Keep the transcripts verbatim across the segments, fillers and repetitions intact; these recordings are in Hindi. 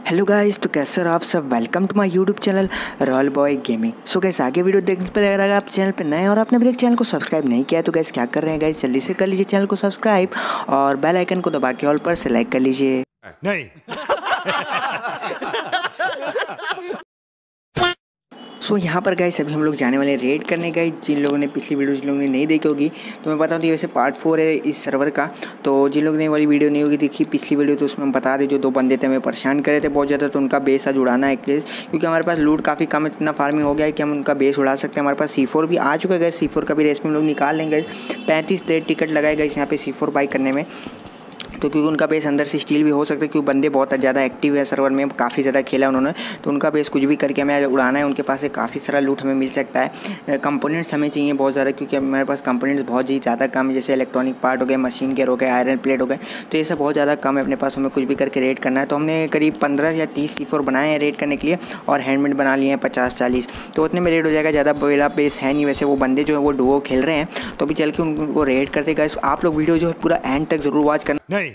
हेलो गाइस, तो कैसे हो आप सब। Welcome to my YouTube channel royal boy gaming. So guys, आगे वीडियो देखने से पहले अगर आप चैनल पर नए हैं और आपने अभी तक चैनल को सब्सक्राइब नहीं किया तो गाइस क्या कर रहे हैं गाइस, जल्दी से कर लीजिए चैनल को सब्सक्राइब और बेल आइकन को दबा के ऑल पर सेलेक्ट कर लीजिए। नहीं सो so, यहाँ पर गाइस अभी हम लोग जाने वाले रेड करने गए। जिन लोगों ने पिछली वीडियो जिन लोगों ने नहीं देखी होगी तो मैं बता दूँ, ये वैसे पार्ट फोर है इस सर्वर का। तो जिन लोगों ने वाली वीडियो नहीं होगी देखी पिछली वीडियो, तो उसमें हम बता दें जो दो बंदे थे हमें परेशान करे थे बहुत ज़्यादा, तो उनका बेस आज उड़ाना है केस, क्योंकि हमारे पास लूट काफ़ी कम, इतना फार्मिंग हो गया है कि हम उनका बेस उड़ा सकते हैं। हमारे पास सी फोर भी आ चुका है, सी फोर का भी रेस में हम लोग निकाल लेंगे। पैंतीस टिकट लगाए गए यहाँ पे सी फोर बाई करने में, तो क्योंकि उनका बेस अंदर से स्टील भी हो सकता है, क्योंकि बंदे बहुत ज़्यादा एक्टिव है सर्वर में, काफ़ी ज़्यादा खेला उन्होंने, तो उनका बेस कुछ भी करके हमें उड़ाना है। उनके पास से काफ़ी सारा लूट हमें मिल सकता है। कंपोनेंट्स हमें चाहिए बहुत ज़्यादा, क्योंकि हमारे पास कंपोनेंट्स बहुत ही ज़्यादा कम है, जैसे इलेक्ट्रॉनिक पार्ट हो गए, मशीन गेयर हो गए, आयरन प्लेट हो गए, तो ये सब बहुत ज़्यादा कम है अपने पास। हमें कुछ भी करके रेड करना है, तो हमने करीब पंद्रह या तीस सी फोर बनाए हैं रेड करने के लिए, और हैंडमेड बना लिए हैं पचास चालीस, तो उतने में रेड हो जाएगा। ज़्यादा बड़ा बेस है नहीं वैसे। वो बंदे जो है वो डुओ खेल रहे हैं, तो अभी चल के उनको रेड करते गए। आप लोग वीडियो जो है पूरा एंड तक ज़रूर वॉच करना। नहीं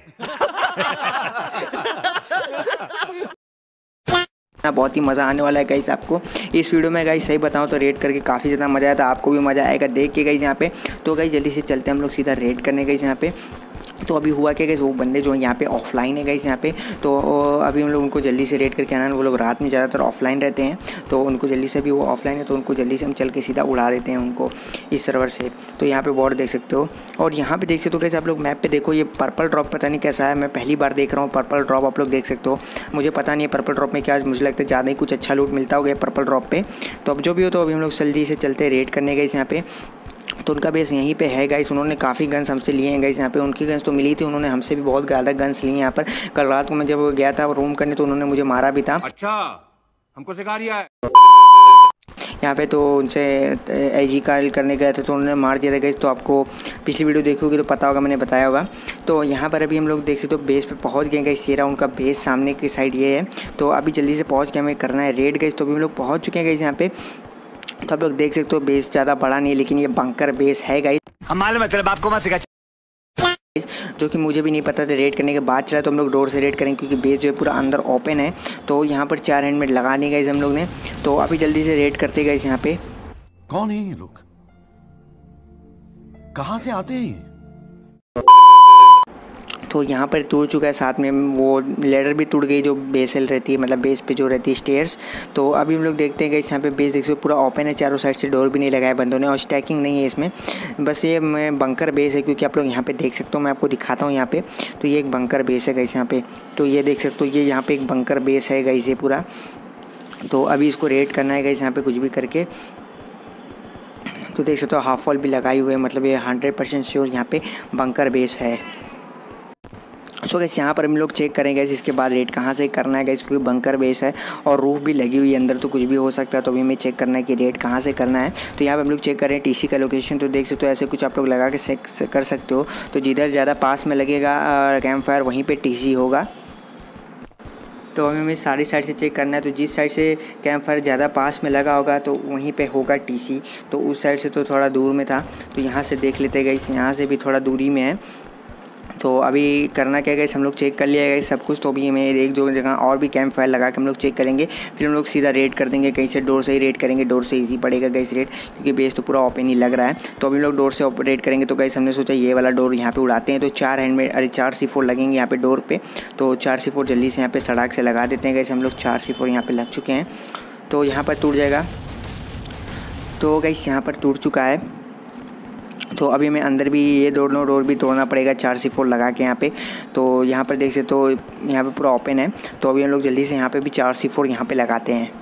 बहुत ही मज़ा आने वाला है गाइस आपको इस वीडियो में। गाइस सही बताऊं तो रेड करके काफ़ी ज़्यादा मज़ा आया था, आपको भी मज़ा आएगा देख के गाइस यहाँ पे। तो गाइस जल्दी से चलते हैं हम लोग सीधा रेड करने गाइस यहाँ पे। तो अभी हुआ क्या गाइस, वो बंदे जो यहाँ पे ऑफलाइन है गाइस यहाँ पे, तो अभी हम लोग उनको जल्दी से रेड करके आना है। वो लोग रात में ज़्यादातर ऑफलाइन रहते हैं, तो उनको जल्दी से, भी वो ऑफलाइन है तो उनको जल्दी से हम चल के सीधा उड़ा देते हैं उनको इस सर्वर से। तो यहाँ पे बॉर्डर देख सकते हो, और यहाँ पे देख सकते हो गाइस आप लोग मैप पे देखो, ये पर्पल ड्रॉप पता नहीं कैसा है, मैं पहली बार देख रहा हूँ पर्पल ड्रॉप। आप लोग देख सकते हो, मुझे पता नहीं है पर्पल ड्रॉप में क्या, मुझे लगता है ज़्यादा ही कुछ अच्छा लूट मिलता होगा पर्पल ड्रॉप पे। तो अब जो भी हो, तो अभी हम लोग जल्दी से चलते रेड करने गए यहाँ पे। तो उनका बेस यहीं पे है गाइस। उन्होंने काफ़ी गन्स हमसे लिए हैं गाइस यहाँ पे। उनकी गन्स तो मिली थी, उन्होंने हमसे भी बहुत ज़्यादा गन्स लिए यहाँ पर। कल रात को मैं जब गया था रूम करने तो उन्होंने मुझे मारा भी था। अच्छा, हमको सिखा रिया है यहाँ पे। तो उनसे एजी कार्ल करने गए थे तो उन्होंने मार दिया था गाइस। तो आपको पिछली वीडियो देखोगे तो पता होगा, मैंने बताया होगा। तो यहाँ पर अभी हम लोग देख सकते हो बेस पे पहुँच गए गाइस। ये रहा उनका बेस, सामने की साइड ये है। तो अभी जल्दी से पहुँच के हमें करना है रेड गाइस। तो अभी हम लोग पहुँच चुके हैं गाइस यहाँ पे। तो आप लोग देख सकते हो बेस ज़्यादा बड़ा नहीं है, लेकिन ये बंकर बेस है गाइस। हम मालूम है तेरे बाप को मत सिखा, जो कि मुझे भी नहीं पता था। रेड करने के बाद चला तो हम लोग डोर से रेड करेंगे, क्योंकि बेस जो है पूरा अंदर ओपन है। तो यहाँ पर चार हैंडमेड लगा दी गई हम लोग ने। तो अभी जल्दी से रेड करते गए यहाँ पे। कौन है ये लोग, कहाँ से आते हैं? तो यहाँ पर टूट चुका है, साथ में वो लेडर भी टूट गई जो बेसल रहती है, मतलब बेस पे जो रहती है स्टेयर्स। तो अभी हम लोग देखते हैं कि यहाँ पे बेस देख सकते पूरा ओपन है, चारों साइड से डोर भी नहीं लगाया बंदों ने, और स्टैकिंग नहीं है इसमें। बस ये मैं बंकर बेस है, क्योंकि आप लोग यहाँ पे देख सकते हो, मैं आपको दिखाता हूँ यहाँ पे। तो ये एक बंकर बेस है गाइस यहाँ पे। तो ये देख सकते हो, ये यहाँ पे एक बंकर बेस है गाइस ये पूरा। तो अभी इसको रेड करना है गाइस यहाँ पे कुछ भी करके। तो देख सकते हो हाफ वॉल भी लगाई हुई है, मतलब ये हंड्रेड परसेंट श्योर यहाँ पे बंकर बेस है। सो गैस यहाँ पर हम लोग चेक करेंगे इसके बाद रेड कहाँ से करना है गैस, क्योंकि बंकर बेस है और रूफ भी लगी हुई है अंदर, तो कुछ भी हो सकता है। तो अभी हमें चेक करना है कि रेड कहाँ से करना है। तो यहाँ पे हम लोग चेक कर रहे हैं टीसी का लोकेशन। तो देख सकते हो ऐसे कुछ आप लोग लगा के कर सकते हो। तो जिधर ज़्यादा पास में लगेगा कैंप फायर वहीं पर टीसी होगा। तो हमें हमें सारी साइड से चेक करना है। तो जिस साइड से कैंप फायर ज़्यादा पास में लगा होगा तो वहीं पे होगा टीसी। तो उस साइड से तो थोड़ा दूर में था, तो यहाँ से देख लेते गए, यहाँ से भी थोड़ा दूरी में है। तो अभी करना क्या गए, हम लोग चेक कर लिया गया सब कुछ। तो अभी हमें एक दो जगह और भी कैंप फायर लगा के हम लोग चेक करेंगे, फिर हम लोग सीधा रेड कर देंगे। कहीं से डोर से ही रेड करेंगे, डोर से इजी पड़ेगा गैस रेड, क्योंकि बेस तो पूरा ओपन ही लग रहा है। तो अभी हम लोग डोर से रेड करेंगे। तो गैस हमने सोचा ये वाला डोर यहाँ पे उड़ाते हैं। तो चार हैंड में अरे चार सी फोर लगेंगे यहाँ पे डोर पे। तो चार सी फोर जल्दी से यहाँ पे सड़क से लगा देते हैं गैस। हम लोग चार सी फोर यहाँ पे लग चुके हैं, तो यहाँ पर टूट जाएगा। तो गैस यहाँ पर टूट चुका है। तो अभी हमें अंदर भी ये दोनों डोर भी तोड़ना पड़ेगा चार सी फोर लगा के यहाँ पे। तो यहाँ पर देख सकते तो यहाँ पे पूरा ओपन है। तो अभी हम लोग जल्दी से यहाँ पे भी चार सी फोर यहाँ पे लगाते हैं।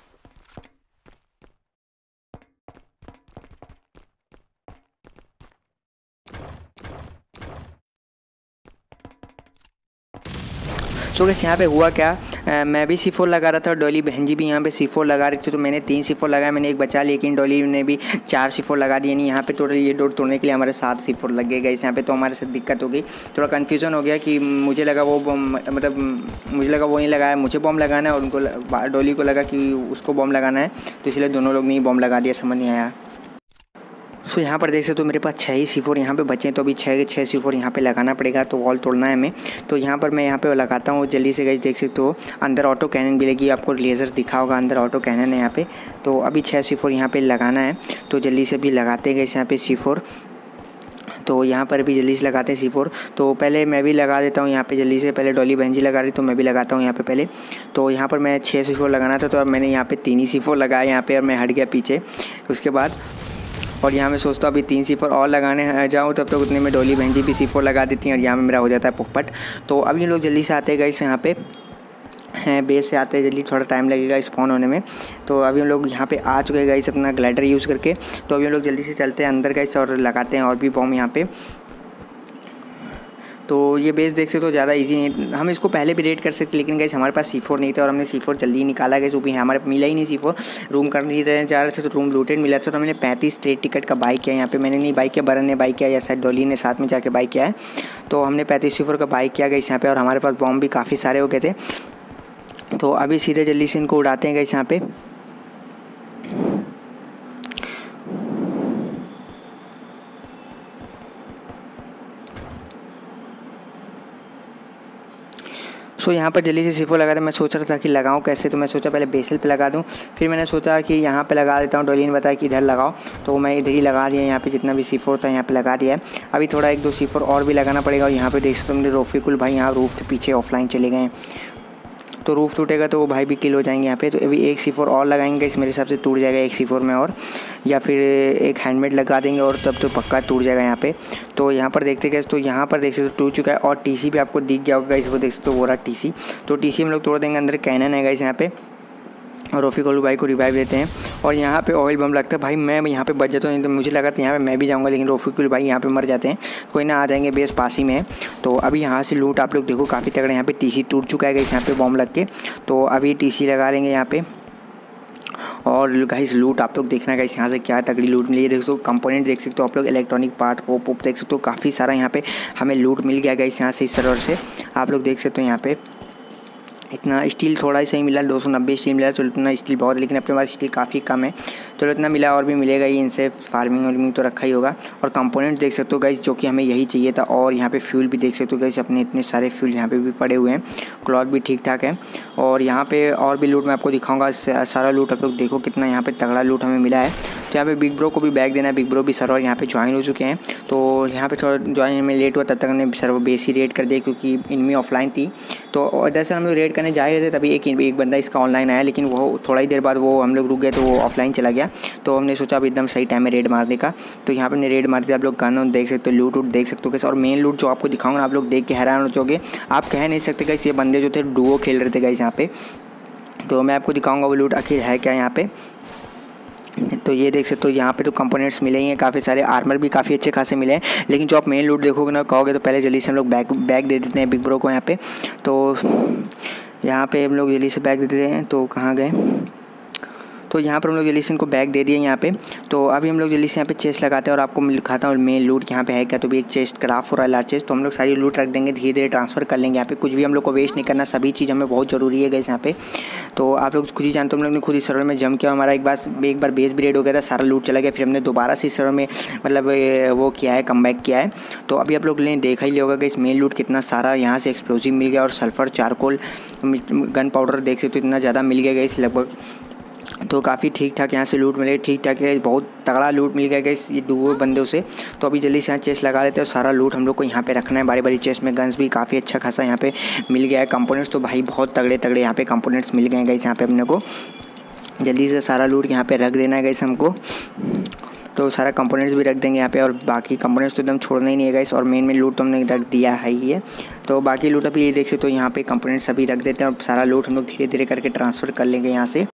सो गैस यहाँ पे हुआ क्या, आ, मैं भी सी फोर लगा रहा था और डॉली बहन जी भी यहाँ पे सी फोर लगा रही थी। तो मैंने तीन सी फोर लगाया, मैंने एक बचा, लेकिन डॉली ने भी चार सी फोर लगा दी। यानी यहाँ पे टोटल ये डोर तोड़ने के लिए हमारे सात सी फोर लग गए इस यहाँ पे। तो हमारे साथ दिक्कत हो गई, थोड़ा कन्फ्यूज़न हो गया कि मुझे लगा वो मतलब मुझे लगा वो नहीं लगाया, मुझे बॉम्ब लगाना है, और उनको डॉली को लगा कि उसको बॉम्ब लगाना है। तो इसलिए दोनों लोग ने ही बॉम्ब लगा दिया, समझ नहीं आया। सो यहाँ पर देख सकते हो मेरे पास छः ही सी फोर यहाँ पे बचे हैं, तो अभी छः के छः सी फोर यहाँ पे लगाना पड़ेगा, तो वॉल तोड़ना है हमें। तो यहाँ पर मैं यहाँ पे लगाता हूँ जल्दी से गाइस। देख सकते हो अंदर ऑटो कैनन भी लगी, आपको लेज़र दिखा होगा, अंदर ऑटो कैनन है यहाँ पे। तो अभी छः सी फोर यहाँ पर लगाना है, तो जल्दी से अभी लगाते गए यहाँ पे सी फोर। तो यहाँ पर भी जल्दी से लगाते हैं सी फोर। तो पहले मैं भी लगा देता हूँ यहाँ पे जल्दी से, पहले डॉली बहन जी लगा रही तो मैं भी लगाता हूँ यहाँ पे पहले। तो यहाँ पर मैं छः सी फोर लगाना था, तो अब मैंने यहाँ पे तीन ही सी फोर लगाया यहाँ पे, और मैं हट गया पीछे उसके बाद। और यहाँ मैं सोचता हूँ अभी तीन सी फोर और लगाने जाऊँ, तब तक तो उतने में डॉली बहन जी भी सी फोर लगा देती हैं, और यहाँ में मेरा हो जाता है पोपट। तो अभी लोग जल्दी से आते हैं गाइस यहाँ पे हैं, बेस से आते हैं जल्दी, थोड़ा टाइम लगेगा स्पॉन होने में। तो अभी हम लोग यहाँ पे आ चुके हैं गाइस अपना ग्लाइडर यूज़ करके। तो अभी हम लोग जल्दी से चलते हैं अंदर गाइस और लगाते हैं और भी बॉम्ब यहाँ पे। तो ये बेस देख सकते हो ज़्यादा इजी नहीं, हम इसको पहले भी रेड कर सकते, लेकिन गाइस हमारे पास सी फोर नहीं था और हमने सी फोर जल्दी ही निकाला गया, भी हमारे मिला ही नहीं सी फोर। रूम कर नहीं रहे जा रहे थे, तो रूम लूटेड मिला था, तो हमने पैंतीस स्ट्रेट टिकट का बाई किया यहाँ पे। मैंने नहीं बाई किया, बरन ने बाई किया, या शायद डॉली ने साथ में जाके बाई किया है। तो हमने पैंतीस सी फोर का बाई किया गाइस यहाँ पे, और हमारे पास बॉम्ब भी काफ़ी सारे हो गए थे। तो अभी सीधे जल्दी से इनको उड़ाते हैं गाइस यहाँ पे। सो so, यहाँ पर जल्दी से सीफो लगा था। मैं सोच रहा था कि लगाऊं कैसे, तो मैं सोचा पहले बेसल पे लगा दूं, फिर मैंने सोचा कि यहाँ पे लगा देता हूँ। डॉली ने बताया कि इधर लगाओ, तो मैं इधर ही लगा दिया। यहाँ पे जितना भी सी फोर था यहाँ पे लगा दिया है। अभी थोड़ा एक दो सी फोर और भी लगाना पड़ेगा। और यहाँ पे देख सकते हो मेरे रफीकुल भाई यहाँ रूफ़ के पीछे ऑफलाइन चले गए हैं, तो रूफ़ टूटेगा तो वो भाई भी किल हो जाएंगे यहाँ पे। तो अभी एक सी फोर और लगाएंगे, इस मेरे हिसाब से टूट जाएगा एक सी फोर में, और या फिर एक हैंडमेड लगा देंगे और तब तो पक्का टूट जाएगा यहाँ पे। तो यहाँ पर देखते गए, तो यहाँ पर देख सकते हो टूट चुका है। और टीसी भी आपको दिख गया होगा, इसको देख सकते हो वो रहा टीसी। तो टीसी हम लोग तोड़ देंगे। अंदर कैनन है गाइस यहाँ पे, और रफीकुल भाई को रिवाइव देते हैं। और यहाँ पे ऑयल बम लगता है भाई, मैं यहाँ पे बच जाता हूँ, नहीं तो मुझे लगा था यहाँ पे मैं भी जाऊँगा, लेकिन रफीकुल भाई यहाँ पे मर जाते हैं। कोई ना, आ जाएंगे, बेस पास ही में है। तो अभी यहाँ से लूट आप लोग देखो काफ़ी तगड़ा, यहाँ पे टीसी टूट चुका है गाइस यहाँ पे बॉम्ब लग के। तो अभी टीसी लगा लेंगे यहाँ पे। और गाइस लूट आप लोग देखना गाइस यहाँ से क्या तगड़ी लूट मिली है। देख सकते हो कंपोनेंट देख सकते हो आप लोग, इलेक्ट्रॉनिक पार्ट ओप ओप देख सकते हो, काफ़ी सारा यहाँ पे हमें लूट मिल गया गाइस यहाँ से, इस सर्वर से। आप लोग देख सकते हो यहाँ पे इतना स्टील थोड़ा ही सही मिला, दो सौ नब्बे स्टील मिला। चलो इतना स्टील बहुत है, लेकिन अपने पास स्टील काफ़ी कम है। चलो इतना मिला, और भी मिलेगा ही, इनसे फार्मिंग वार्मिंग तो रखा ही होगा। और कंपोनेंट्स देख सकते हो गाइस, जो कि हमें यही चाहिए था। और यहाँ पे फ्यूल भी देख सकते हो गाइस, अपने इतने सारे फ्यूल यहाँ पे भी पड़े हुए हैं। क्लॉथ भी ठीक ठाक है। और यहाँ पे और भी लूट मैं आपको दिखाऊंगा, सारा लूट आप लोग देखो कितना यहाँ पे तगड़ा लूट हमें मिला है। तो यहाँ पे बिग ब्रो को भी बैग देना है, बिग ब्रो भी सर्वर यहाँ पे ज्वाइन हो चुके हैं। तो यहाँ पे थोड़ा ज्वाइन में लेट हुआ, तब तक हमने सर्वर बेस ही रेड कर दिया, क्योंकि इनमें ऑफलाइन थी। तो दरअसल हम लोग रेड करने जा रहे थे, तभी एक एक बंदा इसका ऑनलाइन आया, लेकिन वो थोड़ा ही देर बाद वो हम लोग रुक गए, तो वो ऑफलाइन चला गया। तो हमने सोचा अब एकदम सही टाइम में रेड मारने का। तो यहाँ पर हमने रेड मार दिया। आप लोग गन देख सकते हो, लूट वूट देख सकते हो कैसे। और मेन लूट जो आपको दिखाऊंगा ना, आप लोग देख के हैरान हो जाओगे। आप कह नहीं सकते गाइस, ये बंदे जो थे डुओ खेल रहे थे गाइस यहाँ पे। तो मैं आपको दिखाऊंगा वो लूट आखिर है क्या यहाँ पे। तो ये देख सकते हो यहाँ पे तो कंपोनेंट्स मिले ही हैं काफ़ी सारे, आर्मर भी काफ़ी अच्छे खासे मिले हैं। लेकिन जो आप मेन लूट देखोगे ना, कहोगे तो पहले जल्दी से हम लोग बैग बैग दे देते हैं बिग ब्रो को यहाँ पे। तो यहाँ पे हम लोग जल्दी से बैग दे देते हैं। तो कहाँ गए, तो यहाँ पर हम लोग जल्दी से इनको बैग दे दिए यहाँ पे। तो अभी हम लोग जल्दी से यहाँ पे चेस्ट लगाते हैं, और आपको मैं दिखाता हूँ मेन लूट यहाँ पे है क्या। तो भी एक चेस्ट क्राफ्ट हो रहा है, लार्ज चेस्ट। तो हम लोग सारी लूट रख देंगे, धीरे धीरे ट्रांसफ़र कर लेंगे यहाँ पे। कुछ भी हम लोग को वेस्ट नहीं करना, सभी चीज़ हमें बहुत ज़रूरी है गाइस यहाँ पे। तो आप लोग खुद ही जानते हो, हम लोग ने खुद इस सर्वर में जम किया। हमारा एक बार एक बार बेस भी रेड हो गया था, सारा लूट चला गया। फिर हमने दोबारा से इस सर्वर में मतलब वो किया है, कम बैक किया है। तो अभी आप लोग ने देखा ही होगा कि इस मेन लूट कितना सारा यहाँ से एक्सप्लोजिव मिल गया, और सल्फर चारकोल गन पाउडर देख सकते हो इतना ज़्यादा मिल गया गाइस लगभग। तो काफ़ी ठीक ठाक यहाँ से लूट मिले, ठीक ठाक है, बहुत तगड़ा लूट मिल गया गाइस ये दो बंदों से। तो अभी जल्दी से यहाँ चेस्ट लगा लेते हैं, और सारा लूट हम लोग को यहाँ पे रखना है बारी बारी। चेस्ट में गन्स भी काफ़ी अच्छा खासा यहाँ पे मिल गया है। कंपोनेंट्स तो भाई बहुत तगड़े तगड़े यहाँ पे कंपोनेंट्स मिल गए गाइस यहाँ पे अपने को। जल्दी से सारा लूट यहाँ पे रख देना है गाइस हमको। तो सारा कंपोनेंट्स भी रख देंगे यहाँ पे, और बाकी कंपोनेंट्स तो एकदम छोड़ना ही नहीं है गाइस। और मेन में लूट तो हमने रख दिया है ही है। तो बाकी लूट अभी ये देख सकते हो यहाँ पे कंपोनेंट्स अभी रख देते हैं, और सारा लूट हम लोग धीरे धीरे करके ट्रांसफ़र कर लेंगे यहाँ से।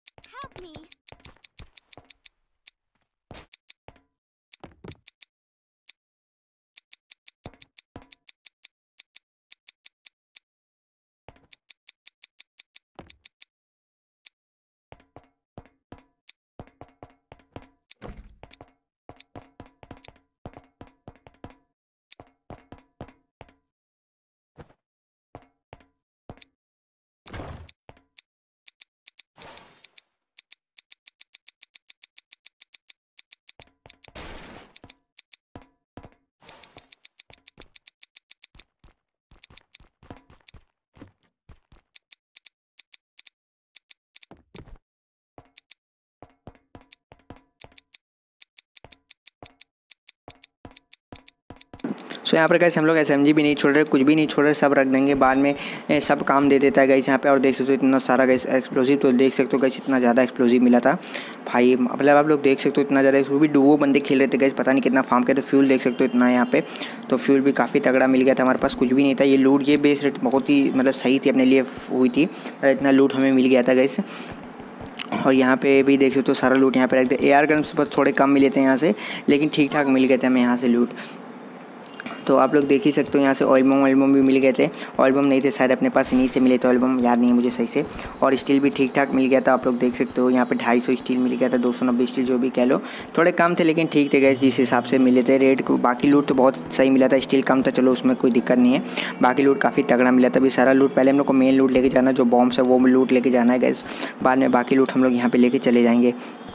सो यहाँ पर गाइस हम लोग एसएमजी भी नहीं छोड़ रहे, कुछ भी नहीं छोड़ रहे, सब रख देंगे, बाद में सब काम दे देता है गाइस यहाँ पे। और देख सकते हो इतना सारा गाइस एक्सप्लोजिव, तो देख सकते हो गाइस इतना ज़्यादा एक्सप्लोजिव मिला था भाई, मतलब आप लोग देख सकते हो इतना ज़्यादा। वो भी डुओ बंदे खेल रहे थे गाइस, पता नहीं कितना फार्म किया, तो फ्यूल देख सकते हो इतना यहाँ पे, तो फ्यूल भी काफ़ी तगड़ा मिल गया था। हमारे पास कुछ भी नहीं था, ये लूट ये बेस रेट बहुत ही मतलब सही थी अपने लिए हुई थी, इतना लूट हमें मिल गया था गाइस। और यहाँ पे भी देख सकते हो सारा लूट यहाँ पे रख दे। एआर गन्स बस थोड़े कम मिले थे यहाँ से, लेकिन ठीक ठाक मिल गए थे हमें यहाँ से लूट। तो आप लोग देख ही सकते हो यहाँ से ऑयल बम ऑयल बम भी मिल गए थे, ऑयल बम नहीं थे शायद अपने पास, इन्हीं से मिले थे ऑयल बम, याद नहीं है मुझे सही से। और स्टील भी ठीक ठाक मिल गया था, आप लोग देख सकते हो यहाँ पे ढाई सौ स्टील मिल गया था, दो सौ नब्बे स्टील जो भी कह लो, थोड़े कम थे लेकिन ठीक थे गैस जिस हिसाब से मिले थे रेट को। बाकी लूट तो बहुत सही मिला था, स्टील कम था चलो उसमें कोई दिक्कत नहीं है, बाकी लूट काफ़ी तगड़ा मिला था। अभी सारा लूट पहले हम लोग को मेन लूट लेके जाना, जो बॉम्ब्स है वो लूट लेके जाना है गैस, बाद में बाकी लूट हम लोग यहाँ पे लेके चले जाएंगे।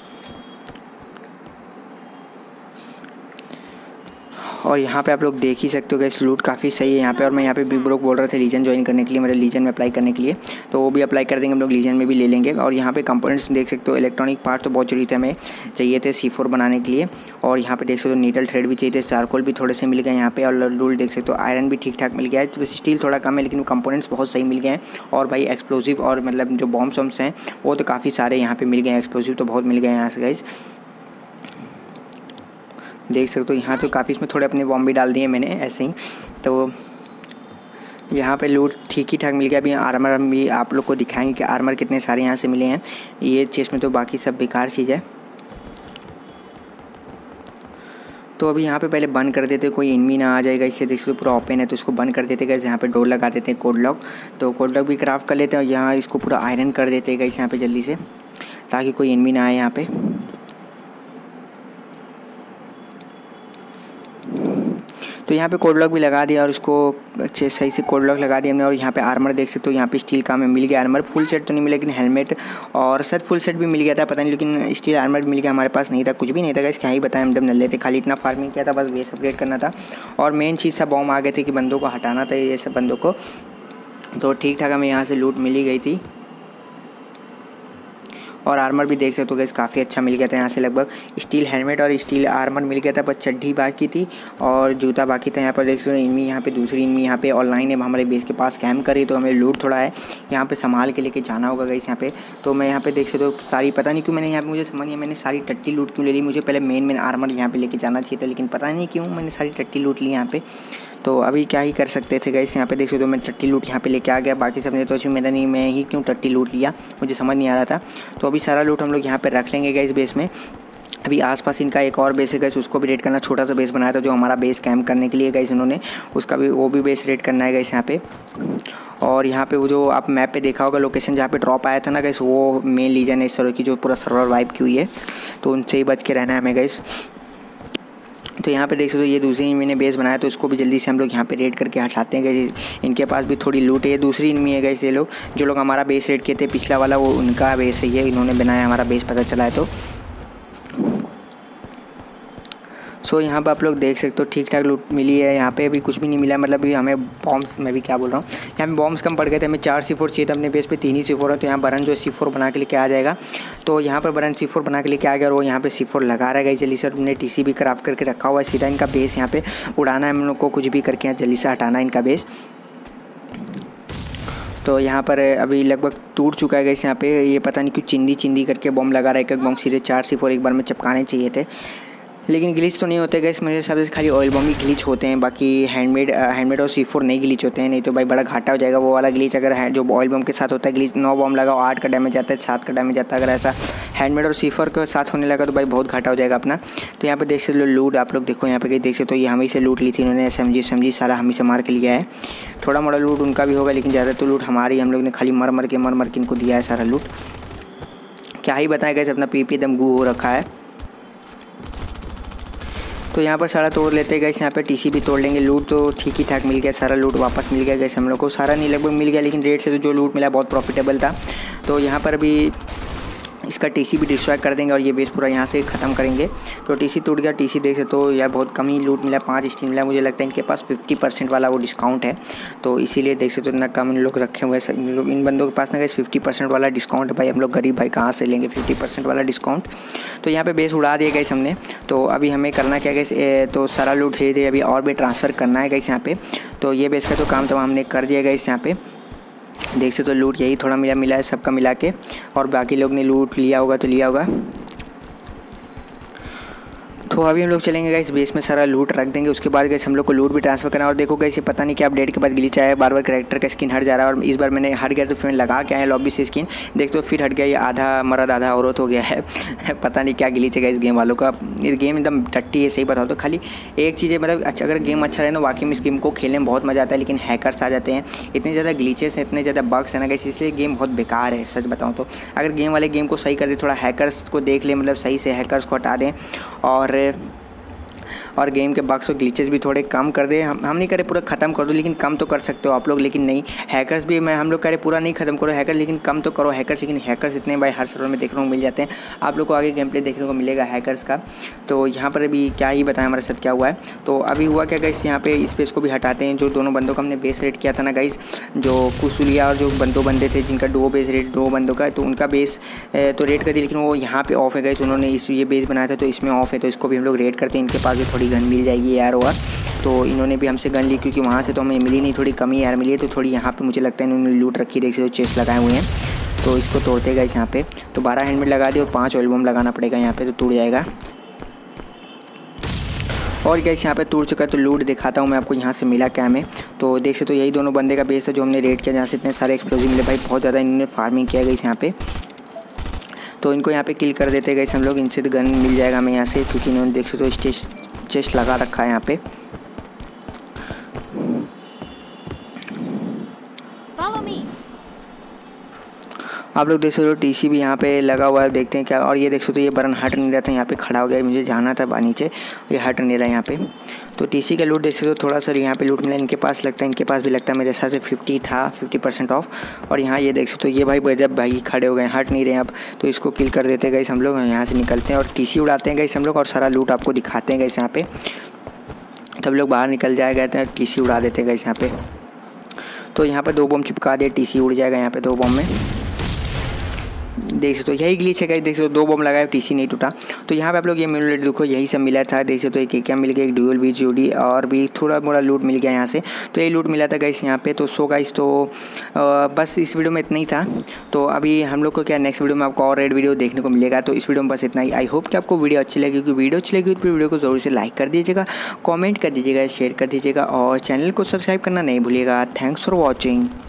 और यहाँ पे आप लोग देख ही सकते हो गैस लूट काफ़ी सही है यहाँ पे। और मैं यहाँ पे बिग ब्रो बोल रहे थे लीजन ज्वाइन करने के लिए, मतलब लीजन में अप्लाई करने के लिए, तो वो भी अप्लाई कर देंगे हम लोग, लीजन में भी ले लेंगे। और यहाँ पे कंपोनेंट्स देख सकते हो, इलेक्ट्रॉनिक पार्ट तो बहुत जरूरी थे, हमें चाहिए थे सी फोर बनाने के लिए। और यहाँ पे देख सकते हो नीडल थ्रेड भी चाहिए थे, चारकोल भी थोड़े से मिल गए यहाँ पे, और लूल देख सकते हो आयरन भी ठीक ठाक मिल गया है, बस स्टील थोड़ा कम है लेकिन कंपोनेंट्स बहुत सही मिल गए हैं। और भाई एक्सप्लोजिव और मतलब जो बॉम्ब्स वॉम्ब्स हैं वो तो काफ़ी सारे यहाँ पे मिल गए हैं, एक्सप्लोजिव तो बहुत मिल गए हैं यहाँ से गाइस, देख सकते हो। यहाँ तो काफ़ी इसमें थोड़े अपने बॉम्ब भी डाल दिए मैंने ऐसे ही, तो यहाँ पे लूट ठीक ही ठाक मिल गया। अभी आर्मर भी आप लोग को दिखाएंगे कि आर्मर कितने सारे यहाँ से मिले हैं, ये चेस्ट में तो बाकी सब बेकार चीज़ है। तो अभी यहाँ पे पहले बंद कर देते, कोई इनमी ना आ जाएगा, इससे देख सकते पूरा ओपन है तो इसको बंद कर देते गाइस। यहाँ पे डोर लगा देते हैं कोड लॉक, तो कोड लॉक भी क्राफ्ट कर लेते हैं। और यहाँ इसको पूरा आयरन कर देते गाइस यहाँ पे जल्दी से, ताकि कोई इनमी ना आए यहाँ पे। तो यहाँ पे कोड लॉक भी लगा दिया और उसको अच्छे सही से कोड लॉक लगा दिया हमने। और यहाँ पे आर्मर देख सकते हो, यहाँ पे स्टील का हमें मिल गया आर्मर, फुल सेट तो नहीं मिला लेकिन हेलमेट और सर फुल सेट भी मिल गया था, पता नहीं लेकिन स्टील आर्मर भी मिल गया, हमारे पास नहीं था, कुछ भी नहीं था गाइस, क्या ही बताएं, हम दम नल्ले थे, खाली इतना फार्मिंग किया था, बस बेस अपग्रेड करना था। और मेन चीज़ था बॉम्ब आ गए थे कि बंदों को हटाना था, ये सब बंदों को, तो ठीक ठाक हमें यहाँ से लूट मिल ही गई थी। और आर्मर भी देख सकते हो गाइस काफ़ी अच्छा मिल गया था यहाँ से, लगभग स्टील हेलमेट और स्टील आर्मर मिल गया था, बस चड्ढी बाकी थी और जूता बाकी था। यहाँ पर देख सकते हो इनमी, यहाँ पे दूसरी इनमी यहाँ पे ऑनलाइन है, हमारे बेस के पास कैम्प करी, तो हमें लूट थोड़ा है यहाँ पे संभाल के लेके जाना होगा गाइस यहाँ पे। तो मैं यहाँ पे देख सकते हो सारी, पता नहीं क्यों मैंने यहाँ पे, मुझे समझ नहीं, मैंने सारी टट्टी लूट क्यों ले ली, मुझे पहले मेन मेन आर्मर यहाँ पे लेके जाना चाहिए था, लेकिन पता नहीं क्यों मैंने सारी टट्टी लूट ली यहाँ पे। तो अभी क्या ही कर सकते थे गाइस, यहाँ पे देख सकते हो मैं टट्टी लूट यहाँ पे लेके आ गया, बाकी सब ने तो मेरा नहीं, मैं ही क्यों टट्टी लूट लिया मुझे समझ नहीं आ रहा था। तो अभी सारा लूट हम लोग यहाँ पे रख लेंगे गाइस बेस में। अभी आसपास इनका एक और बेस है गाइस, उसको भी रेड करना, छोटा सा बेस बनाया था जो हमारा बेस कैंप करने के लिए गाइस उन्होंने, उसका भी वो भी बेस रेड करना है गाइस यहाँ पे। और यहाँ पे वो जो आप मैप पे देखा होगा लोकेशन जहाँ पे ड्रॉप आया था ना गाइस, वो मेन लीजन है इस सर्वर की, जो पूरा सर्वर वाइप की हुई है, तो उनसे ही बच के रहना है हमें गाइस। तो यहाँ पे देख सकते हो ये दूसरी इनमी ने बेस बनाया, तो इसको भी जल्दी से हम लोग यहाँ पे रेड करके हटाते हैं गाइस। इनके पास भी थोड़ी लूट है, ये दूसरी इनमी है गाइस, ये लोग जो लोग हमारा बेस रेड किए थे पिछला वाला, वो उनका बेस है ये, इन्होंने बनाया हमारा बेस, पता चला है। तो सो यहाँ पर आप लोग देख सकते हो ठीक ठाक लूट मिली है, यहाँ पे अभी कुछ भी नहीं मिला, मतलब अभी हमें बॉम्ब्स, मैं भी क्या बोल रहा हूँ, यहाँ पे बॉम्ब्स कम पड़ गए थे, हमें चार सी फोर चाहिए था, अपने बेस पे तीन ही सी फोर है, तो यहाँ बरन जो सी फोर बना के लेके आ जाएगा। तो यहाँ पर बरन सी फोर बना के लेके आ गया और वो यहाँ पे सी फोर लगा रहा है जल्दी से, हमने टी सी भी क्राफ्ट करके रखा हुआ है, सीधा इनका बेस यहाँ पे उड़ाना है हम लोग को, कुछ भी करके यहाँ जल्दी से हटाना है इनका बेस। तो यहाँ पर अभी लगभग टूट चुका है गाइस यहाँ पे, ये पता नहीं क्यों चिंदी चिंदी करके बॉम्ब लगा रहा है, एक एक बॉम्ब सीधे चार सी फोर एक बार में चिपकाने चाहिए थे, लेकिन ग्लिच तो नहीं होते गाइस मेरे हिसाब से, खाली ऑयल बॉम्ब ही ग्लिच होते हैं, बाकी हैंडमेड हैंडमेड और सी फोर नहीं ग्लिच होते हैं, नहीं तो भाई बड़ा घाटा हो जाएगा। वो वाला ग्लिच अगर है जो ऑयल बॉम्ब के साथ होता है ग्लिच, नौ बॉम्ब लगाओ आठ का डैमेज आता है, सात का डैमेज आता है, अगर ऐसा हैंडमेड और सी फोर के साथ होने लगा तो भाई बहुत घाटा हो जाएगा अपना। तो यहाँ पे देख सकते हो लूट, आप लोग देखो यहाँ पे कहीं देख सकते हो, ये हमें से लूट ली थी इन्होंने, S M G S M G सारा हमें से मार के लिया है, थोड़ा मोड़ा लूट उनका भी होगा लेकिन ज़्यादा तो लूट हमारी, हम लोग ने खाली मर मर के मर मर के इनको दिया है सारा लूट, क्या ही बताया गाइस, अपना पी पी एकदम गू हो रखा है। तो यहाँ पर सारा तोड़ लेते गए, यहाँ पे टीसी भी तोड़ लेंगे। लूट तो ठीक ही ठाक मिल गया, सारा लूट वापस मिल गया गैस हम लोग को, सारा नहीं लगभग मिल गया, लेकिन रेट से तो जो लूट मिला बहुत प्रॉफिटेबल था। तो यहाँ पर अभी इसका टीसी भी डिस्ट्रॉय कर देंगे और ये बेस पूरा यहाँ से ख़त्म करेंगे। तो टीसी टूट गया। टीसी देख सकते तो यार बहुत कम ही लूट मिला, पाँच स्टील मिला। मुझे लगता है इनके पास फिफ्टी परसेंट वाला वो डिस्काउंट है, तो इसीलिए देख सकते हो इतना कम इन लोग रखे हुए हैं। इन लोग इन बंदों के पास ना गाइस फिफ्टी परसेंट वाला डिस्काउंट है। भाई हम लोग गरीब भाई कहाँ से लेंगे फिफ्टी परसेंट वाला डिस्काउंट। तो यहाँ पे बेस उड़ा दिया गाइस हमने। तो अभी हमें करना क्या गाइस, तो सारा लूट धीरे धीरे अभी और भी ट्रांसफ़र करना है गाइस यहाँ पे। तो ये बेस का तो काम तमाम हमने कर दिया गाइस यहाँ पे। देख सकते तो लूट यही थोड़ा मिला मिला है सबका मिला के, और बाकी लोग ने लूट लिया होगा तो लिया होगा। तो अभी हम लोग चलेंगे गाइस बेस में सारा लूट रख देंगे। उसके बाद गाइस हम लोग को लूट भी ट्रांसफर करना है। और देखो गाइस ये पता नहीं क्या अपडेट के बाद ग्लिच आया है, बार बार कैरेक्टर का स्किन हट जा रहा है। और इस बार मैंने हट गया तो फिर लगा के आया लॉबी से स्किन, देखते तो फिर हट गया। ये आधा मर्द आधा औरत हो गया है पता नहीं क्या ग्लिच है गाइस गेम वालों का। ये गेम एकदम टट्टी है, सही बताओ तो। खाली एक चीज़ है, मतलब अच्छा अगर गेम अच्छा रहे तो वाकई में इस गेम को खेलने में बहुत मज़ा आता है, लेकिन हैकर्स आ जाते हैं, इतने ज़्यादा ग्लिचेस हैं, इतने ज़्यादा बग्स हैं ना गाइस, इसलिए गेम बहुत बेकार है सच बताऊँ तो। अगर गेम वाले गेम को सही कर दे, थोड़ा हैकर्स को देख ले, मतलब सही से हैकर्स को हटा दें और और गेम के बग्स और ग्लिचेस भी थोड़े कम कर दे। हम हम नहीं करे पूरा ख़त्म कर दो, लेकिन कम तो कर सकते हो आप लोग, लेकिन नहीं। हैकर्स भी मैं हम लोग करे पूरा नहीं ख़त्म करो हैकर, लेकिन कम तो करो हैकर्स। लेकिन हैकर्स इतने भाई हर सर्वर में देखने को मिल जाते हैं। आप लोग को आगे गेम प्ले देखने को मिलेगा हैकर्स का। तो यहाँ पर अभी क्या ही बताएं हमारे साथ क्या हुआ है। तो अभी हुआ क्या गाइस, यहाँ पे इस बेस को भी हटाते हैं। जो दोनों बंदों का हमने बेस रेड किया था ना गाइस, जो कुसुलिया और जो बंदो बंदे थे जिनका दो बेस रेड दो बंदों का, तो उनका बेस तो रेड कर दिया, लेकिन वो यहाँ पे ऑफ है गाइस। उन्होंने इस ये बेस बनाया था तो इसमें ऑफ है, तो इसको भी हम लोग रेड करते हैं। इनके पास भी थोड़ी गन मिल जाएगी यार हुआ, तो इन्होंने भी हमसे गन ली, क्योंकि वहाँ से तो हमें मिली नहीं, थोड़ी कमी यार मिली है। तो थोड़ी यहाँ पे मुझे लगता है इन्होंने लूट रखी, देख सकते चेस्ट लगाए हुए हैं। तो इसको तोड़ते गाइस यहाँ पे। तो बारह हैंडमेड लगा दिए और पाँच ऑयल बम लगाना पड़ेगा यहाँ पे, तो टूट जाएगा। और गाइस यहाँ पे टूट चुका है। तो लूट दिखाता हूँ मैं आपको यहाँ से मिला क्या हमें। तो देख सकते तो यही दोनों बंदे का बेस था जो हमने रेड किया, जहाँ से इतने सारे एक्सप्लोजिव मिले। भाई बहुत ज़्यादा इन्होंने फार्मिंग किया गाइस यहाँ पे। तो इनको यहाँ पे किल कर देते गाइस हम लोग। इनसे तो गन मिल जाएगा हमें यहाँ से, क्योंकि इन्होंने देख सकते तो चेस्ट लगा रखा है यहाँ पे। आप लोग देख सकते हो टीसी भी यहाँ पे लगा हुआ है, देखते हैं क्या। और ये देख सकते हो ये बरन हट नहीं रहा था, यहाँ पे खड़ा हो गया, मुझे जाना था नीचे, ये हट नहीं रहा यहाँ पे। तो टीसी का लूट देख सकते हो थोड़ा सा यहाँ पे लूट मिला। इनके पास लगता है इनके पास भी लगता है मेरे हिसाब से फिफ्टी था, फिफ्टी परसेंट ऑफ। और यहाँ ये देख सकते हो ये भाई जब भाई खड़े हो गए, हट नहीं रहे अब, तो इसको किल कर देते गए हम लोग। यहाँ से निकलते हैं और टीसी उड़ाते हैं गए हम लोग, और सारा लूट आपको दिखाते हैं गए यहाँ पे। तब लोग बाहर निकल जाए गए थे, टीसी उड़ा देते गए यहाँ पे। तो यहाँ पे दो बम चिपका दिए, टीसी उड़ जाएगा यहाँ पे दो बम में। देख सकते हो यही ग्लिच है गाइस, देख सकते हो दो बम लगाए टीसी नहीं टूटा। तो यहाँ पे आप लोग ये मिल देखो यही सब मिला था। देख सकते हो एक क्या मिल गया, एक ड्यूल भी जोड़ी और भी थोड़ा मोड़ा लूट मिल गया यहाँ से। तो यही लूट मिला था गाइस यहाँ पे। तो सो गाइस तो आ, बस इस वीडियो में इतना ही था। तो अभी हम लोग को क्या नेक्स्ट वीडियो में आपको और रेड वीडियो देखने को मिलेगा। तो इस वीडियो में बस इतना ही। आई होप कि आपको वीडियो अच्छी लगी, क्योंकि वीडियो अच्छी लगी तो फिर वीडियो को ज़रूर से लाइक कर दीजिएगा, कॉमेंट कर दीजिएगा, शेयर कर दीजिएगा और चैनल को सब्सक्राइब करना नहीं भूलिएगा। Thanks for watching.